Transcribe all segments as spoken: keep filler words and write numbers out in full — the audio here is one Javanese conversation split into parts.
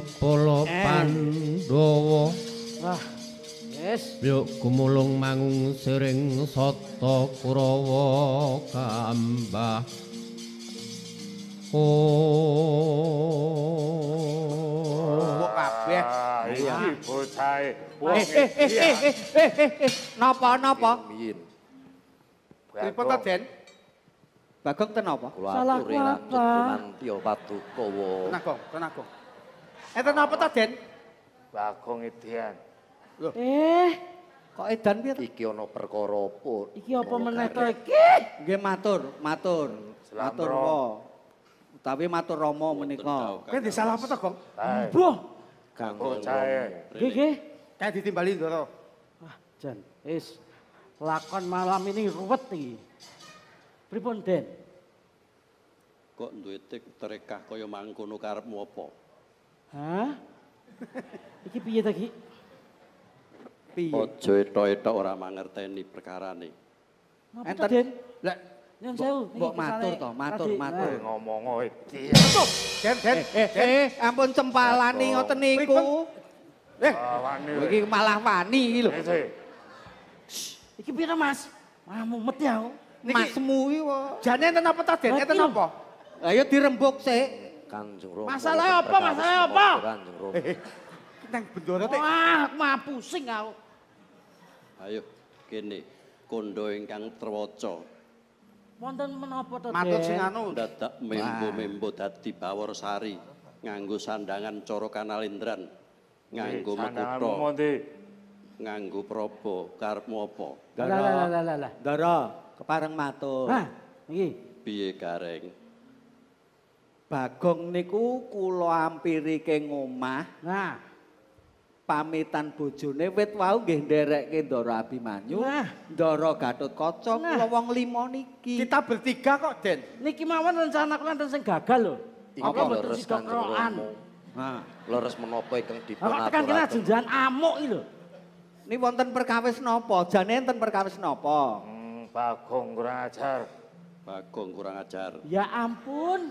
para Pandhawa. Wah, yes. Yuk gumulung mangung siring sata Kurawa kambah. Oh. Kok kabeh. Iki bocahe. Eh, eh, eh, eh, eh, eh, eh, napa, napa? Miyin. Pripun to, Den? Bagong ten apa? Kula Salah aturi ku lanjut apa? Gunantiya Padukawa. Tenang, Gong, tenang, Gong. Enten apa to, Den? Bagong Edian. Eh, kok edan piye to? Iki ana perkara apa? Iki apa meneh to iki? Nggih matur, matur. Matur Slamro. apa? Utawi matur Rama menika. Kowe ndek salah apa to, Gong? Hai. Boh, Kang Bocahe. nggih nggih. Kayak ditimbali Ndara. Wah, Jan, wis lakon malam ini ruwet iki. Pripun, Den? Kok duwe tik terekah kaya mangkono karepmu apa? Hah? Iki piye ta iki? Piye? Aja etok-etok ora mangerteni perkarane. Napa Enten. to, Den? Lah, Nyun sewu. mbok niki matur kesane to, matur, tadi. matur. Nah. Ngomong iki. Den, Den, Eh, eh, ampun cempalani Jatuh. ngoten niku. Eh, Wani. Iki malah wani iki lho. Iki. Iki pira, Mas? Wah, mumet ya. Niki- Masmu iki kok. jane enten apa to, Den? Lah, Enten iki lho. apa? Ayo dirembuk sik. Kanjeng Rama. Masalah apa, perkawis masalah menapa, apa? Kanjeng Rama. Nang bendara teh. Wah, aku mah pusing aku. Ayo kene kondo ingkang trewaca. Wonten menapa to, Matur Den? sing anu. Dadak membo-membo dadi bawor sari nganggo sandangan cara kanalindran. Nganggo Sandanganmu mekutha, mondi. nganggo praba, karepmu apa? Lah lah lah lah lah, lah. Ndara, kepareng matur. Hah, iki. Piye Gareng? Bagong niku kula ampiri keng omah, Nah, pamitan bojone wit wau nggih nderekke Ndara Abimanyu. Nah. Ndara Gatotkaca Nah. kula wong lima niki. Kita bertiga kok, Den. niki mawon rencana kula enten sing gagal lho. Iki Apa betul leres si Kanjeng dokroan? Rama. Nah, Leres menapa ingkang dipun Kok tekan kena aturaken? jenengan amuk iki lho. ini wonten perkawis napa? Jane enten perkawis napa? Hmm, Bagong kurang ajar. Bagong kurang ajar. Ya ampun.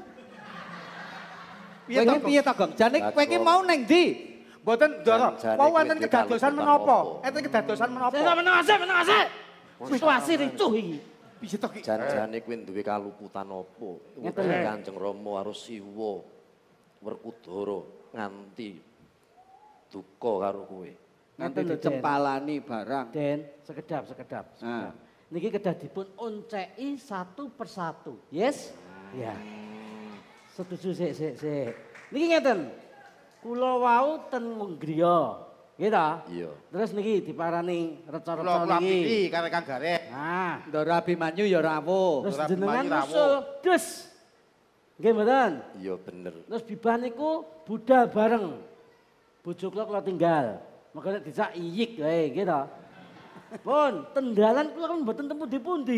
Kowe iki piye to, Gong? Jane kowe iki mau ning ndi? Mboten Ndara. Jan-jane Wau kuwi enten duwe kedadosan kaluputan menapa? apa? Enten kedadosan menapa? Saya meneng asik, meneng asik. Situasi ricuh iki. Piye to ki? Jan-jane kuwi duwe kaluputan apa? Ngeten Uga lho. Kanjeng Rama harus siwa Werkudara nganti duka karo kowe. Nanti Ngeten lho, Den. dicempalani barang. Den, sekedap, sekedap. Nah. sekedap. Niki kedah dipun onceki satu persatu. Yes? Ya. Setuju sik sik sik. Niki ngeten. Kula wau ten Munggriya. Nggih ta? Iya. Terus niki diparani Kula reca-reca kula niki. piti karo Kang Garek. Nah, Ndara Abimanyu ya rawuh. terus Ora jenengan Abimanyu usul dus. Nggih mboten? Iya bener. Terus bibah niku budal bareng. Bojo kula kula tinggal. Maka nek dijak iyik wae nggih ta. Pun, tenggalan kula kan mboten tempu di pundi.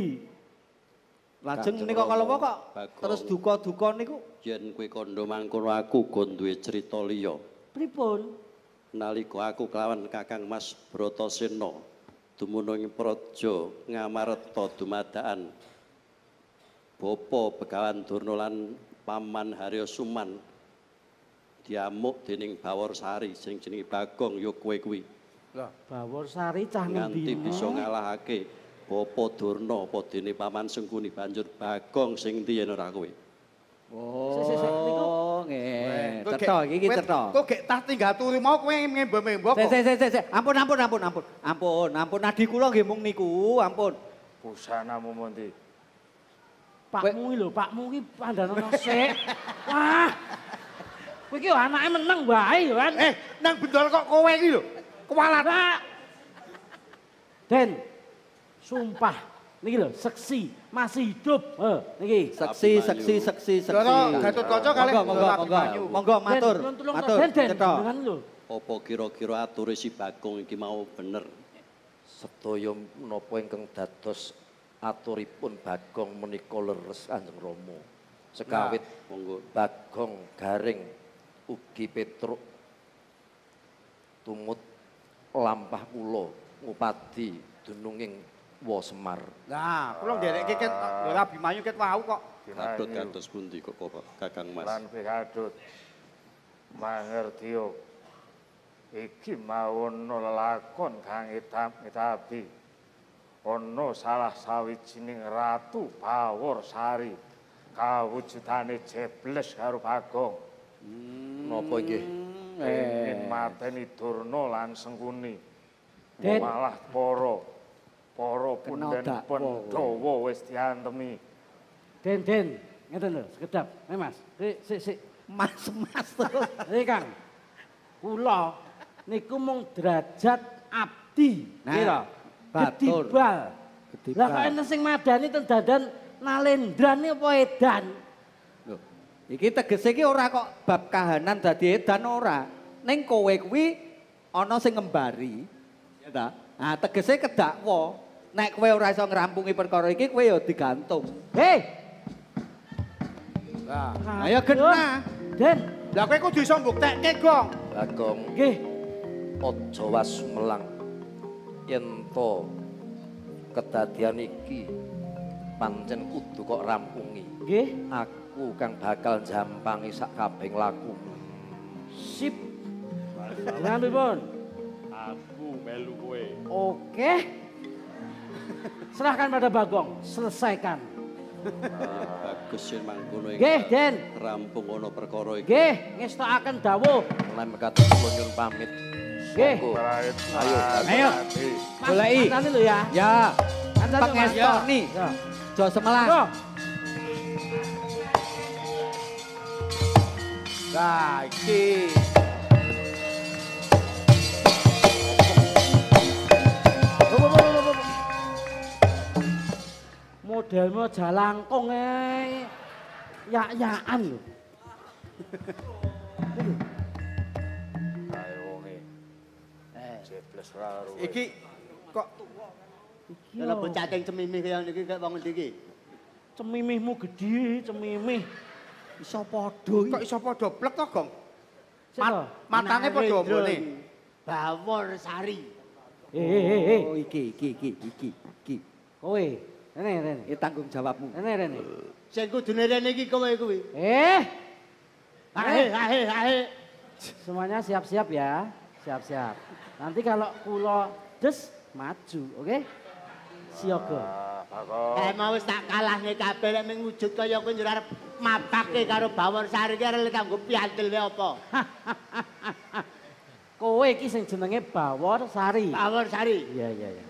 Lajeng Kanjeng nika Rama, kalawa kok Bagong. terus duka-duka niku Yen kowe kandha mangkono aku go duwe crita liya. Pripun? Nalika aku kelawan Kakang Mas Bratasena dumunung ing praja Ngamarta dumadakan Bapa Begawan Durna lan Paman Harya Suman diamuk dening Bawor Sari sing jenenge Bagong ya kowe kuwi Bawor Sari cah nganti ngendi? bisa ngalahake Bapa Durna apa dene Paman Sengkuni banjur Bagong sing ndi yen ora kowe. Sik, sik, sik, niku. Oh, nggih. Kowe Cetha gek- iki iki kowe- cetha. Kok gek tas tinggal turu mau kowe ngembo-membo Sik kok. sik sik sik, sik. Ampun ampun ampun ampun. Ampun, ampun nadi kula nggih mung niku, ampun. Busanamu mondi. Pakmu iki lho, pakmu iki pandanono sik. Wah. Kowe iki anake meneng wae yo kan. Eh, nang bendara kok kowe iki lho. Kewalat. Pak. Den. Sumpah. Niki lho, seksi, masih hidup. Heh, niki. Seksi seksi seksi seksi. Ndara Gatotkaca kalih Monggo monggo Ndara monggo. Abimanyu. Monggo matur. Den, tulung Matur. Den, Den. Cetha. Jenengan lho. Apa kira-kira ature si Bagong iki mau bener? Sedaya menapa ingkang dados aturipun Bagong menika leres Kanjeng Rama. Sekawit Monggo. Bagong Garing ugi Petruk tumut lampah kula ngupadi dununging Wa Semar. Nah, kula nderekke ket Ndara Abimanyu ket wau kok. Kadut kados pundi kok Kakang Mas? Lan pikadut. Mangertiyo. Iki mawon lelakon kang itabi. Ana salah sawijining ratu Bawor Sari kawujudane jebles karo Bagong. Napa nggih? Ingin mateni Durna lan Sengkuni. Den. Malah para para Kena punden dakwa. Pandhawa wis diantemi. Den, den, ngeten lho, sekedap. Eh Mas, sik sik sik. Mas-mas terus. Iki Kang. Kula niku mung derajat abdi, Nah, kira. batur. Gedibal. Gedibal. Lah kok enten sing madani ten dadan Nalendrane apa edan? Loh, iki tegese iki ora kok bab kahanan dadi edan ora. Ning kowe kuwi ana sing ngembari. Ya ta? Nah, tegese kedakwa. Nek kowe ora iso ngrampungi perkara iki kowe ya digantung. Hei, Lah, Ayo genah. Den, lah kowe kudu iso mbuktekke, Gong. Bagong nggih. aja wasumelang yen to kedadian iki pancen kudu kok rampungi. Nggih, Aku kang bakal jampangi sak kabeh lakumu. sip. Jangan pripun? Aku melu kowe. Oke. Serahkan pada Bagong, selesaikan. Bagus yen mangkono iki. Nggih, Den. Rampung ana perkara iki. Nggih, ngestokaken dawuh. Lan mekaten kula nyuwun pamit. Nggih. Monggo. Ayo, Ayo. Mas, Goleki. kancane lho ya. Ya, Kancane, Mas. pengestoni. Ya. Jo semelang. Yo. Lah iki Modelmu jalangkung eh. Ya-yaan lho. Ayo wonge. Jebles karo. iki kok Kalau bocah ceng cemimih kaya niki kaya wong endi iki? Cemimihmu gedhe, cemimih. Iso padha iki. kok iso padha plek to, Gong? Sik to. Matane padha ombone. Bawor Sari. Eh, eh, eh, eh. Oh, iki iki iki iki iki. Kowe. Rene, rene. Iki tanggung jawabmu. Rene, rene. Sing kudune rene iki kowe kuwi. Eh, Ahe ahe ahe. semuanya siap-siap ya. Siap-siap. Nanti kalau kulo des maju, oke? Siaga. Bagong. Eh mau wis tak kalahne kabeh lek mung wujud kaya kowe njur arep mapake karo Bawor Sari ki arep kanggo piantel wae apa? Kowe iki sing jenenge Bawor Sari. Bawor Sari. Iya, iya, iya.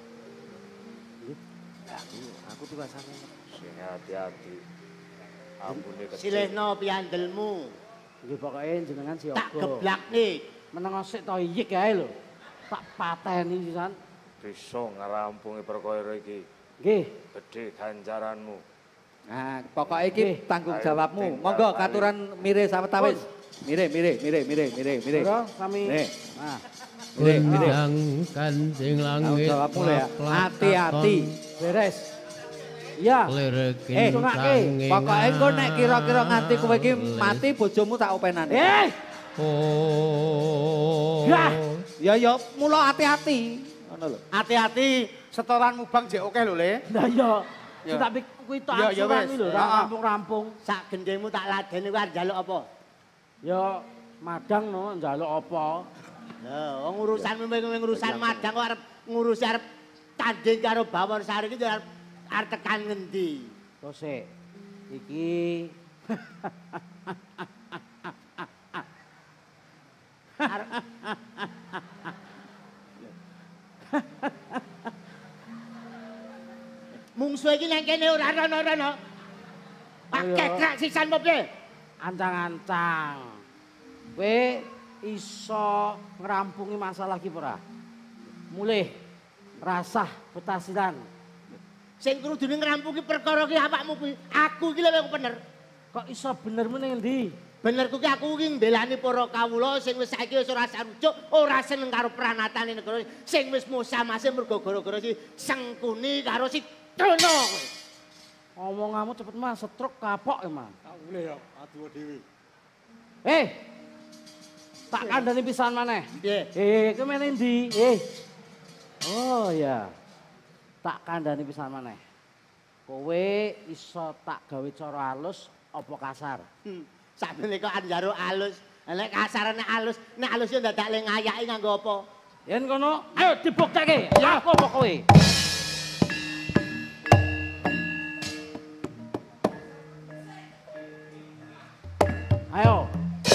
Aku, aku tugasane. Sing hati-hati. Ampune kecil. Silehno piandelmu. Nggih pokoke jenengan siaga. Tak geblakne. Meneng sik to iyik ae lho. Tak pateni sisan. Bisa ngerampungi perkara iki. Nggih. Gedhe ganjaranmu. Nah, pokoknya iki Nggih. tanggung Ayo, jawabmu. tinggal Monggo balik. katuran mire sawetawis. Mire, mire, mire, mire, mire, mire. Bro, kami. Nih. Nah, Mire, mire. Undang kanjeng Tanggung langit jawabmu lho ya. maplak Hati-hati. beres. Iya. Lirekin Eh, tungake. Pokoknya engko nek kira-kira nganti kowe iki mati bojomu tak openane. Eh, Oh. Yah. Ya ya mula hati-hati. Ngono lho. Hati-hati setoran mubang jek oke lho, Le. lah iya. Ya. Tapi kuwi tok Ya, ya asuran wis. iki lho, Ah, ah. rampung-rampung. Sak gendengmu tak ladeni kuwi arep njaluk apa? Ya madang no njaluk apa? Lah, wong urusanmu mung urusan madang kok arep ngurusi arep tanding karo Bawor Sari ki arep arep tekan ngendi? Terus sik. Iki Mungsuh iki nang kene ora ana-ana. Pakai Ayo. krak sisan apa piye? ancang-ancang. Kowe iso ngrampungi masalah ki ora? Mulih rasah petasiran. Sing kudu ngrampungi perkara ki awakmu kuwi. Aku iki lho wong bener. Kok iso benermu ning endi? Bener kuwi aku iki mbelani para kawula sing wis saiki wis ora sarujuk, ora seneng karo pranatane negara sing wis musamase mergo gara-gara si Sengkuni karo si Dono kuwi. Omonganmu cepet Mas, stroke kapok ya Mas. Boleh ya, aduh dhewe. Eh. Tak kandhani pisan maneh. Piye? Eh, kowe meneh ndi? Eh. Oh ya. Tak kandhani pisan maneh. Kowe iso tak gawe cara halus apa kasar? Hmm. Sakmene kok anjaro alus. Nek kasar nek alus, nek alus yo dadak le ngayaki nganggo apa? Yen kono, ayo dibuktekke. Aku apa kowe? Ayo.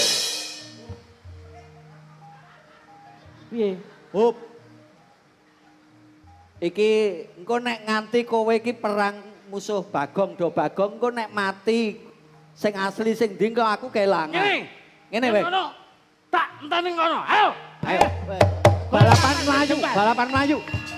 Piye? Hop. Iki engko nek nganti kowe iki perang musuh Bagong do Bagong engko nek mati sing asli sing ndi engko aku kelangan. Ngene. Ngene wae. Kono. Tak enteni kono. Ayo. Ayo. Balapan melayu, balapan melayu.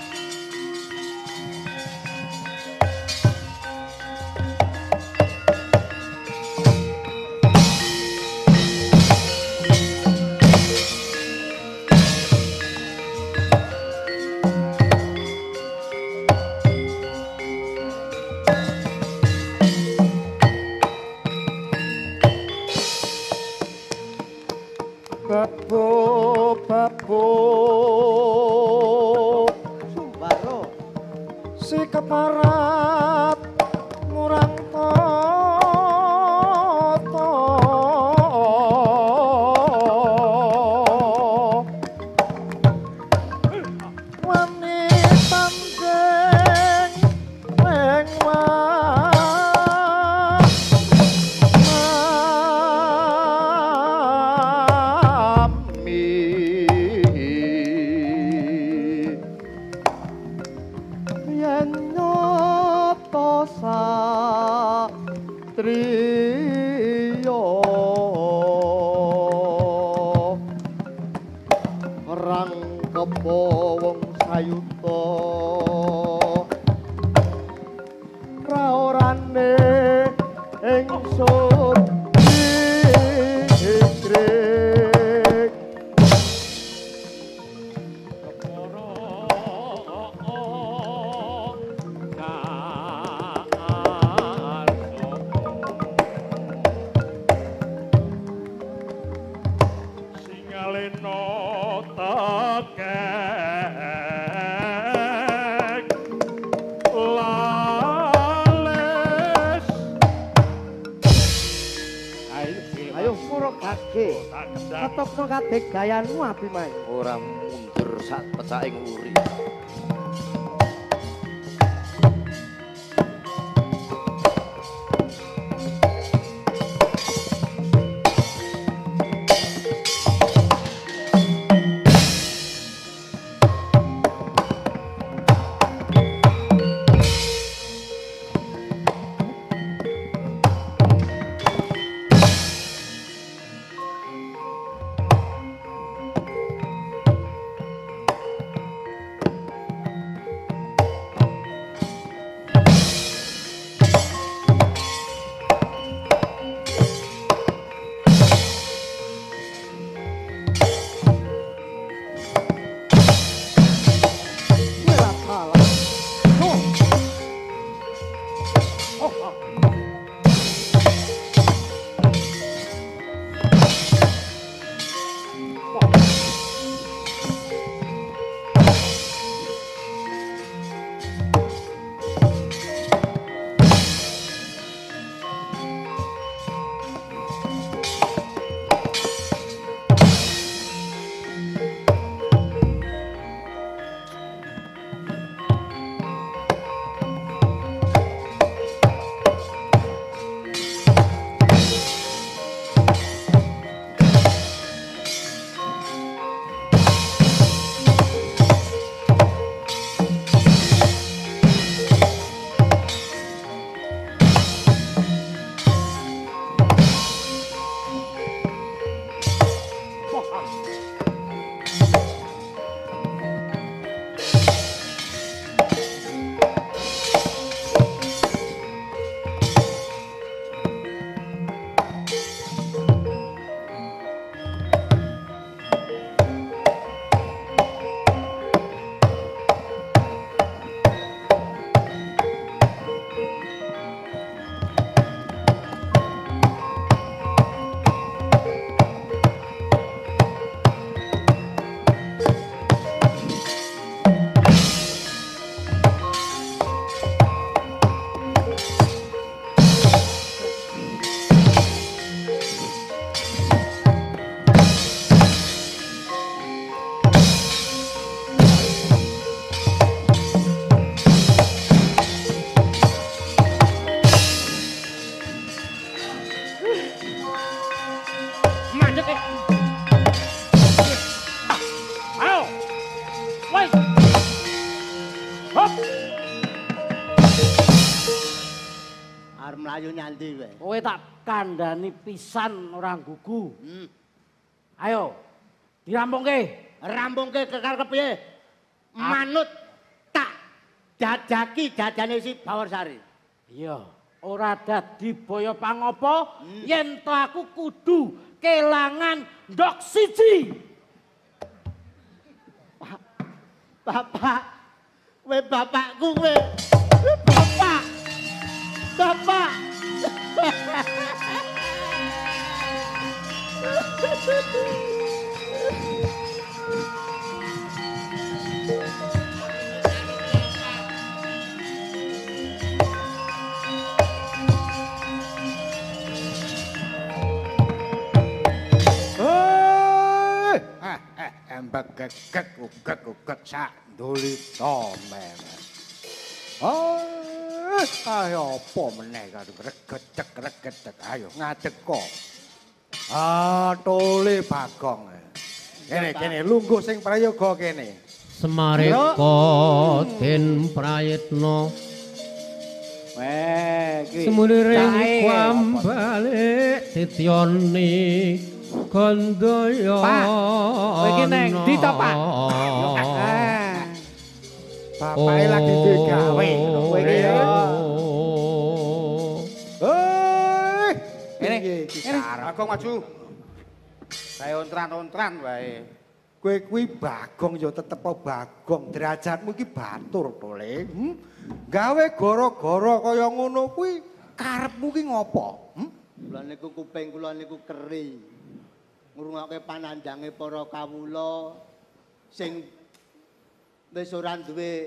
Babo, babo, Sumbaro. si keparat murang toto. Wani tanding neng wong sayuta raorane ingsun distrik singaleno tekek lales ayo muruk kake ketokno kadek gayanmu Abimanyu Ora mundur sak pecaking uri. Arep mlayu nyandi kowe. Kowe tak kandhani pisan ora gugu. Hmm. Ayo. Dirampungke. Rampungke kekar kepiye? Manut tak jajaki jajane si Bawarsari. Iya, ora dadi boyo pangopo yen to aku kudu kelangan ndok siji. Bapak, kowe bapakku kowe. Bapak. Bapak. Embek gegek ugek ugek sak ndulita memen. Oh, ayo apa meneh karo regedek regedek ayo ngadeg kok. Ah, tole Bagong. Kene kene lungguh sing prayoga kene. Semareka den prayitna Weh, iki. semuniring Cahe. kwambalik tityani gandaya. Pak, kowe iki neng ndi to, Pak? Bapake lagi duwe gawe ngono kowe iki ya. Hei, Kene, iki kene. sarep. Bagong maju. Saya ontran-ontran wae. Kowe kuwi Bagong ya tetep Bagong, derajatmu iki batur to, Le. Hmm? Gawe gara-gara kaya ngono kuwi karepmu ki ngopo? Hmm? Kula niku kuping kula niku keri. Ngrungokke panandhange para kawula sing wis ora duwe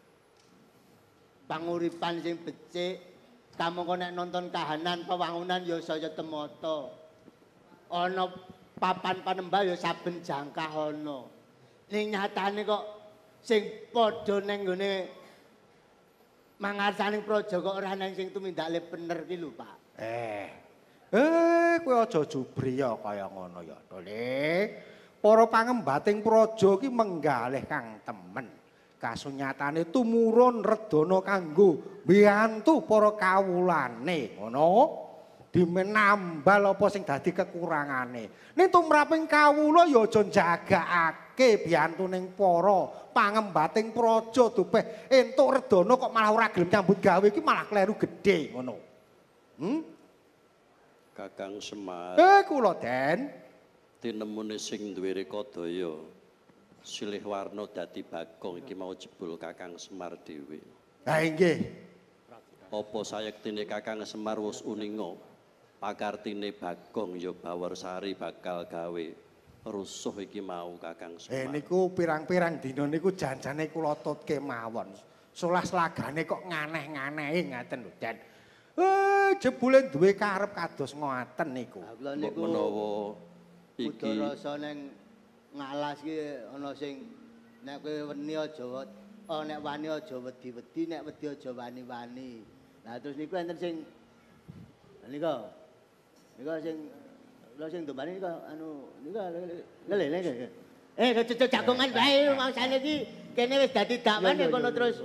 panguripan sing becik. Kamangka nek nonton kahanan pewangunan ya saya temata. Ana papan panembah ya saben jangkah ana. Ning nyatane kok sing padha ning nggone mangarsaning praja kok ora nang sing tumindakle bener ki lho, Pak. Eh. Eh, kowe aja jubriya kaya ngono ya, Tole. Para pangembating praja ki menggalih kang temen. Kasunyatane tumurun redana kanggo mbiyantu para kawulane, ngono. Dimenambal apa sing dadi kekurangane. Ning tumraping kawula ya aja njagakake biyantuning para pangembating praja dupeh entuk redana kok malah ora gelem nyambut gawe iki malah kleru gedhe ngono. Hmm? Kakang Semar Eh kula Den. tinemune sing duwe rekadaya silih warna dadi Bagong iki mau jebul Kakang Semar dhewe. Ha inggih. Apa sayektine Kakang Semar wis uninga pakartine Bagong ya Bawarsari bakal gawe rusuh iki mau Kakang Eh Semar. niku pirang-pirang dina niku janjane kula tutke mawon. Solas lagane kok nganeh-nganehi ngaten lho Den. Eh jebule duwe karep kados ngoten niku. Kula Mbok niku menawa iki Iki rasa ning ngalas ki ana sing nek kowe weni aja oh nek wani aja wedi-wedi nek wedi aja wani-wani. Lah terus niku enten sing niku niku sing lho sing dombane niku anu niku lele lele. Eh cocok jagongan bae mangsane iki kene wis dadi dakwan ya kono terus.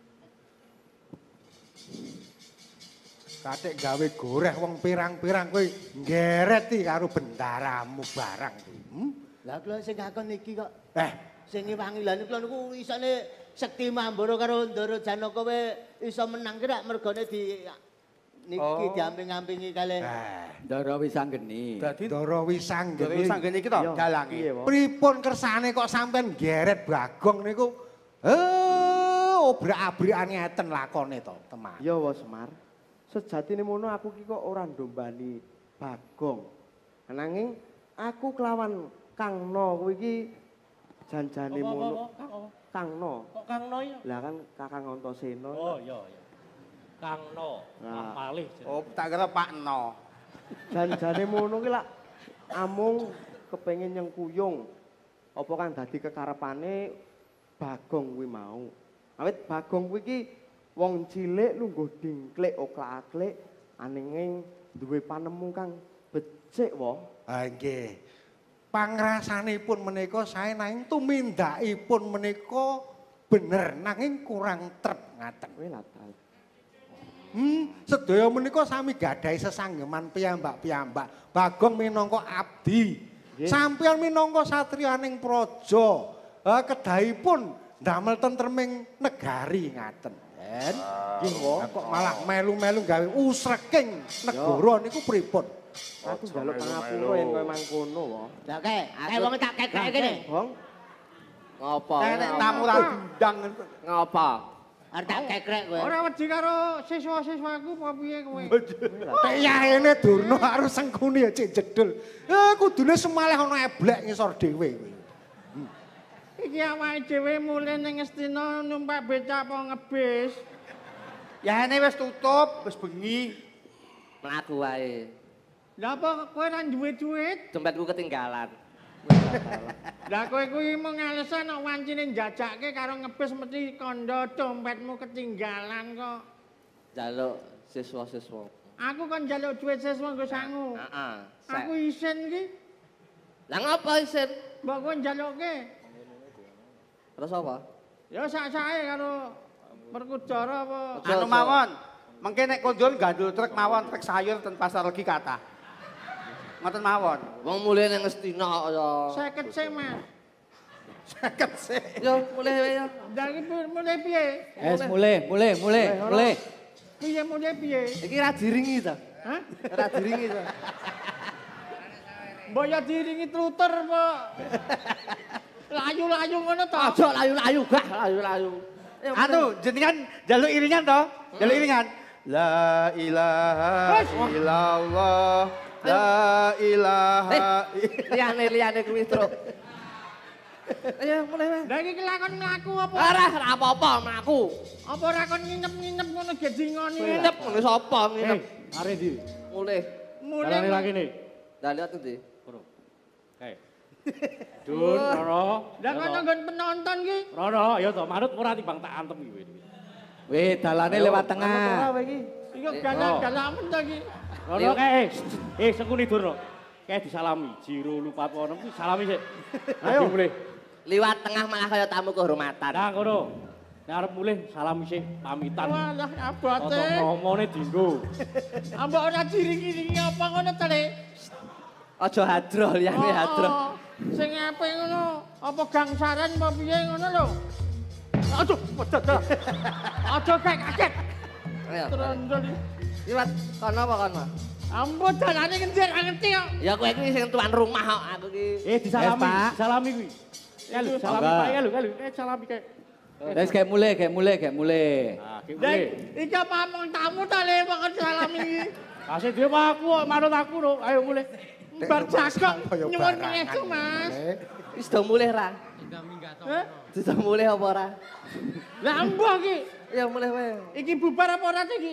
Katik gawe goreh wong pirang-pirang kowe nggeret iki karo bendaramu barang kuwi. Hmm? Lah kula sing ngakon iki kok Eh, sing ngewangi lha niku niku isane Sekti Mambara karo Ndara Janaka kowe iso menang kira mergone di niki diamping-ampingi kalih eh. Ndara Wisanggeni. Dadi Ndara Wisanggeni. Dewe sanggene iki to dalange. Pripun kersane kok sampean nggeret Bagong niku? Eh, obrak-abrikan ngeten lakone to, teman. Ya wa Semar. Sejatine mono aku ki kok ora ndombani Bagong. Nanging aku kelawan Kang No kuwi iki janjane mono. Kang No. Kok Kang No ya? Lah kan Kakang Antasena. Oh iya iya. Kang No, Nah. malih. Oh, tak kira Pak No. Janjane mono ki lak amung kepengin nyengkuyung. Apa kang dadi kekarepane Bagong kuwi mau. Awit Bagong kuwi iki wong cilik lungguh dingklik oklak-aklik aninging duwe panemu kang becik wae. Ha nggih. Pangrasanipun menika sae nanging tumindakipun menika bener nanging kurang trep ngaten. Kowe latal. Hmm, sedaya menika sami gadahi sesanggeman piyambak-piyambak. Bagong minangka abdi. Sampeyan minangka satriyaning praja. Ha kedahipun ndamel tentreming negari ngaten. Den. Nggih kok malah melu-melu gawe usreking negara niku pripun? Aku njaluk pangapura yen kowe mangkono wae. Lah kae, kae wong tak kek kene. Bong. Ngopo? Nek tamu ra diundang. Ngopo? Arep tak kekrek kowe. Ora wedi karo siswa-siswaku apa piye kowe? Peyahene Durna karo Sengkuni ya cek jedul. Eh kudune semalih ana eblek ngisor dhewe kowe. Iki awake dhewe mulih ning Ngastina numpak becak apa ngebis? Ya ini wis tutup, wis bengi. Mlaku wae. Lah apa kowe ora duwe duit? Dompetku ketinggalan. Lah kowe kuwi mung alasan nek wancine njajakke karo ngebis mesti kandha dompetmu ketinggalan kok. Jaluk siswa-siswa. Aku kan njaluk duit siswa nggo sangu. Heeh. Aku isin iki. Lah ngapa isin? Mbok kowe njalukke. Terus apa? Ya sak-sake karo Perkudara apa? Anu mawon, mengke nek kondol gandul truk mawon truk sayur ten pasar legi kathah. Ngoten mawon. Wong mulih ning Ngastina ya. seket sik, Mas. Seket sik. Yo mulih wae ya. Lah iki mulih piye? Es mulai, mulai, mulai, mulai. Piye mulih piye? Iki ra diringi ta? Hah? Ra diringi ta? Mbok ya diringi truter apa? Layu-layu ngono to. Aja layu-layu gah, layu-layu. Anu jenengan jaluk iringan to? Jaluk iringan. La ilaha illallah. La ilaha Liyane-liyane kuwi, Truk. Ayo mulai wae. Lah iki kelakon mlaku apa? Ora, ora apa-apa mlaku. Apa ora kon nginep-nginep ngono gedingoni? Nginep ngono sapa nginep? Are ndi? Mulih. Mulih. Dalane lagi nih. Lah lihat ndi? Kono. Kae. Dun, Rono. Lah kon nggon penonton ki. Rono, ya to manut ora timbang tak antem iki. Weh, dalane lewat tengah. Iku galak-galak men to ki. Rono kae. Eh, Sengkuni Durna. Kae disalami. Jiro lupa apa kuwi salami sik. Ayo mulih. Liwat tengah malah kaya tamu kehormatan. Nah, kono. Nek arep mulih salami sik, pamitan. Walah abote. Toto ngomone dienggo. Ambok ora diringi-ringi apa ngono to, Le? Aja hadroh liyane hadroh. Sing apik ngono, apa gangsaran apa piye ngono lho. Aduh, pedot. Aja kayak kaget. Ayo. Trondol. Liwat kono apa kono? Ampun dalane ngendir ngerti kok. Ya kowe iki sing tuan rumah kok aku iki. Eh, disalami, Eh, Pak. disalami kuwi. Ya lho, salami Monggo. Pak, ya lho, ya lho. Eh, salami kae. Wes kayak mulai, kayak mulai, kayak mulai. Nah, ki Dek, mulih. iki apa mong tamu ta Le kok salami iki. Kasih dia mah aku, kok, manut aku lho. Ayo mulih. Bar jagok nyuwun mengesu, Mas. Wis do mulih ra? Hah? Sudah mulih apa ora? Lah ambuh iki. Ya mulih wae. Iki bubar apa ora iki?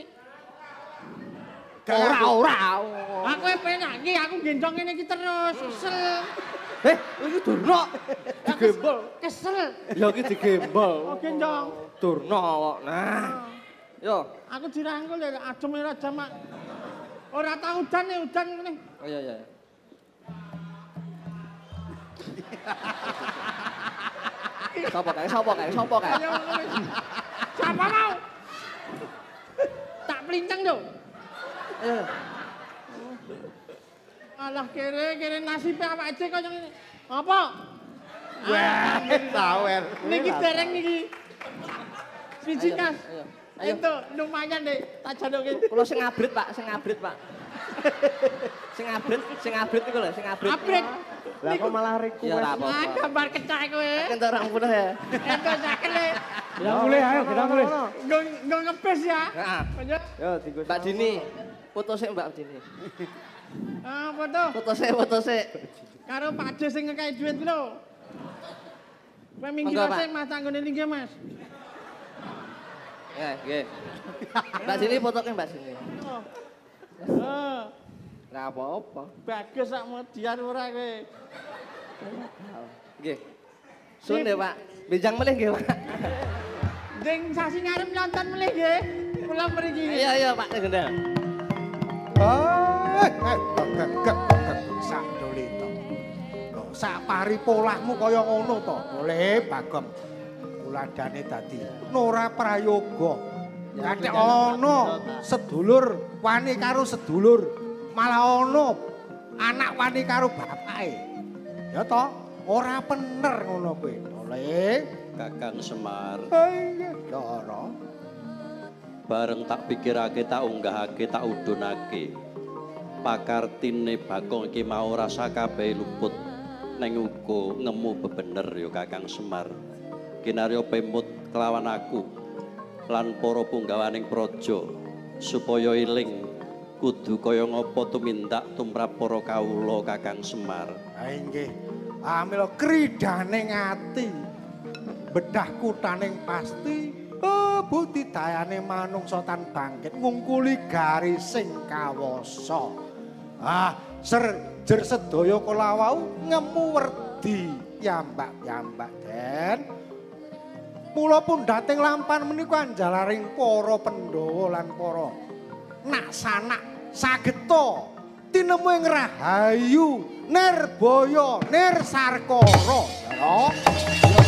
Ora ora. Aku penak iki, aku gendong ngene iki terus. Kesel. Eh, iki Durna. Digembol. Kesel. Ya iki digembol. Oh, gendong. Durna kok. Nah. Yo. Aku dirangkul ya, adem ora jamak. Ora tau udan nih, udan ngene. Oh iya iya. Sopo kae? Sopo kae? Sopo kae? Ayo ngene. Siapa mau? Tak pelinceng lho. Ayo. Alah kere, kere nasibnya awake dhewe kaya ngene. Apa? Wah, tawer. Niki dereng niki. Siji Ayo, Kas. ayo, ayo. Itu lumayan deh, tak jaluke. Kulo sing ngabrit, Pak, sing ngabrit, Pak. Sing ngabrit, sing ngabrit iku lho, sing ngabrit. Abrit. Lah kok malah request. Ya ora Ah, apa-apa. gambar kecak kowe. Entuk orang puluh ya. Itu sakele. Kita mulih, ayo kita mulih. Nggo nggo ngepes ya. Heeh. Ayo. Yo, digo. Mbak Dini. Foto sik Mbak Dini. Ah, foto. Foto sik, foto sik. Karo Pak Jo sing ngekei duit lho. Kowe minggir Monggo, Pak. sik Mas tanggone niki Mas. Ya, nggih. Mbak Dini fotoke Mbak Dini. Oh, Ora apa-apa. bagus sak median ora kowe. Nggih. Sun ya, Pak. Benjang melih nggih, Pak. Ding sasi ngarep nonton melih nggih. Kula mriki. Iya, iya, Pak Gendel. Eh, eh, gek gek gek sak dolito. Kok sak paripolahmu kaya ngono to? Boleh Bagong. Tuladane dadi Nora Prayoga. Nek ana sedulur wani karo sedulur, malah ana anak wani karo bapake. Ya toh, ora bener ngono kuwi. Oleh Kakang Semar. Iya, Dara. Bareng tak pikirake, tak unggahake, tak udunake. Pakartine Bagong iki mau rasa kabeh luput neng uga ngemu bebener ya Kakang Semar. Kinarya pemut kelawan aku lan para punggawaning praja supaya iling kudu kaya ngapa tumindak tumrap para kawula Kakang Semar. Ha inggih. Amila kridane ngati. Bedah kutaning pasti. Oh, budidayane manungsa tan bangkit ngungkuli garising kawasa. Ah, ser jer sedaya kala wau ngemu werdi piyambak-piyambak Den. Mula pundhating lampan menika anjalaring para Pandhawa lan para naksanak sageta tinemu ing Rahayu Nirbaya Nirsarkara. Ya.